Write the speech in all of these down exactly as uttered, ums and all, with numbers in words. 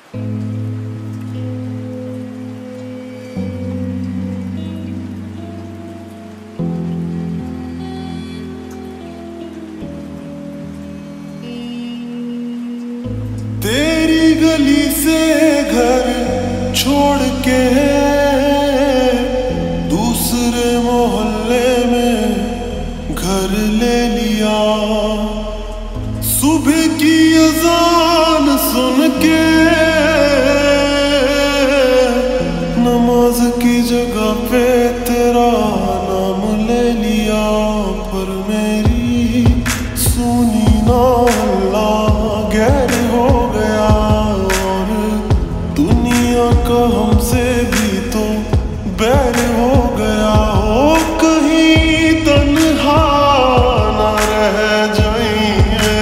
तेरी गली से घर छोड़ के दूसरे मोहल्ले में घर ले लिया। सुबह की अजान सुन के नमाज की जगह पे तेरा नाम ले लिया। पर मेरी सुनी ना अल्लाह गैर हो गया और दुनिया का हमसे भी तो बैर हो गया। हो कहीं तन्हा ना रह जाइए,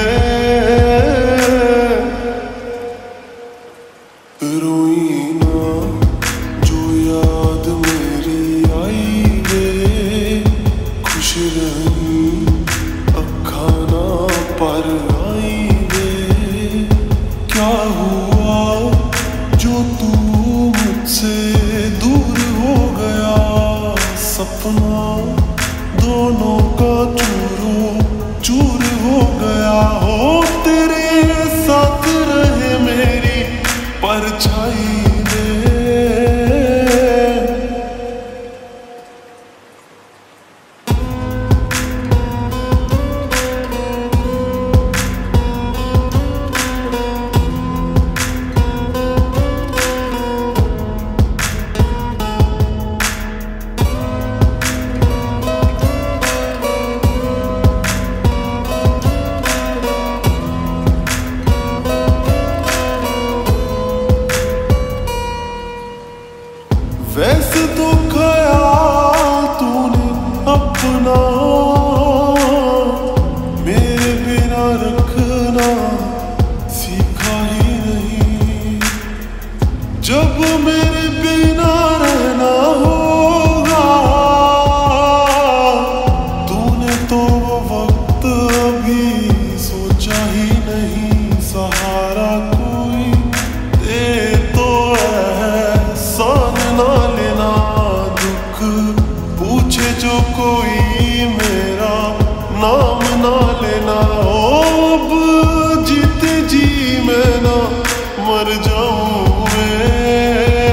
रोई ना जो याद मेरी आई वे, खुश रही अखा ना पर आई वे। क्या हुआ जो तू मुझसे दूर हो गया, सपना दोनों का चूरो चूर हो गया। हो तेरे साथ रहे मेरी परछाई दे। वैसे तो ख्याल तूने अपना मेरे बिना रखना सीखा ही नहीं। जब मेरे बिना रहना होगा तूने तो वो वक्त अभी सोचा ही नहीं। सहारा कोई दे तो एहसान ना लेना, दुख पूछे जो कोई मेरा नाम ना लेना। ओ अब जीते जी मैं ना मर जाऊं मैं,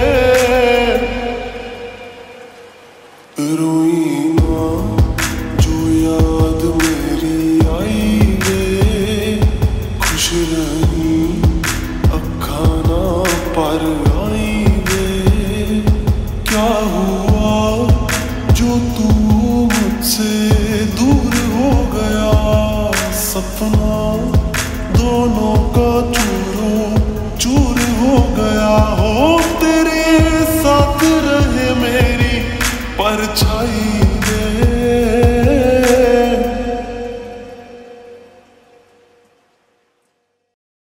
रोई ना जो याद मेरी आई वे, खुश रही अखा ना पर आई वे। क्या हुआ जो तू मुझसे दूर हो गया, सपना दोनों का चूरो चूर हो गया। हो तेरे साथ रहे मेरी परछाई